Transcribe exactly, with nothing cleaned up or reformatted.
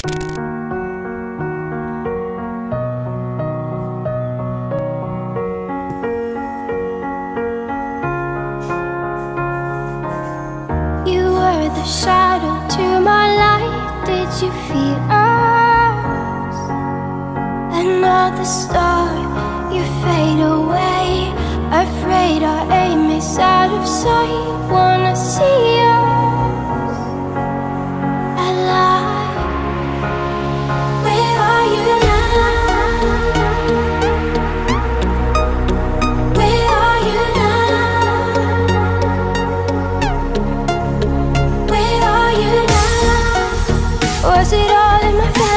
The shadow to my light, did you feel us? Another star, you fade away. Afraid our aim is out of sight. Wanna see us alive. Where are you now? Where are you now? Was it all in my face?